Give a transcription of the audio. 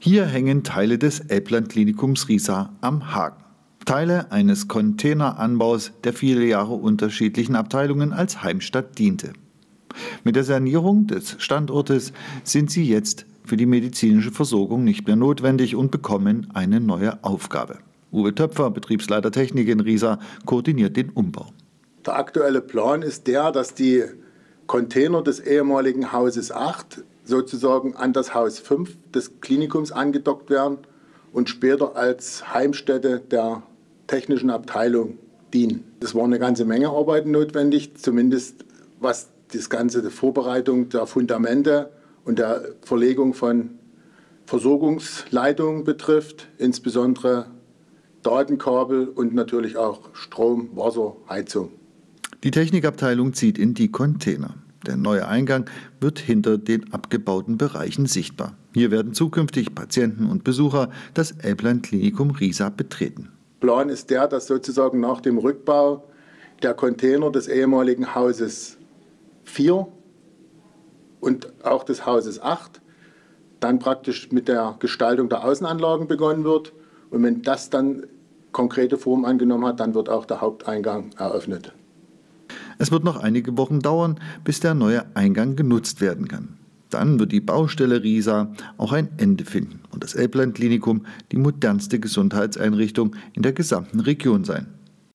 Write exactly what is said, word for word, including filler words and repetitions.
Hier hängen Teile des Elbland-Klinikums Riesa am Haken. Teile eines Containeranbaus, der viele Jahre unterschiedlichen Abteilungen als Heimstatt diente. Mit der Sanierung des Standortes sind sie jetzt für die medizinische Versorgung nicht mehr notwendig und bekommen eine neue Aufgabe. Uwe Töpfer, Betriebsleiter Technik in Riesa, koordiniert den Umbau. Der aktuelle Plan ist der, dass die Container des ehemaligen Hauses acht sozusagen an das Haus fünf des Klinikums angedockt werden und später als Heimstätte der technischen Abteilung dienen. Es war eine ganze Menge Arbeit notwendig, zumindest was das ganze die Vorbereitung der Fundamente und der Verlegung von Versorgungsleitungen betrifft, insbesondere Datenkabel und natürlich auch Strom, Wasser, Heizung. Die Technikabteilung zieht in die Container. Der neue Eingang wird hinter den abgebauten Bereichen sichtbar. Hier werden zukünftig Patienten und Besucher das Elbland-Klinikum Riesa betreten. Plan ist der, dass sozusagen nach dem Rückbau der Container des ehemaligen Hauses vier und auch des Hauses acht dann praktisch mit der Gestaltung der Außenanlagen begonnen wird. Und wenn das dann konkrete Form angenommen hat, dann wird auch der Haupteingang eröffnet. Es wird noch einige Wochen dauern, bis der neue Eingang genutzt werden kann. Dann wird die Baustelle Riesa auch ein Ende finden und das Elbland-Klinikum die modernste Gesundheitseinrichtung in der gesamten Region sein.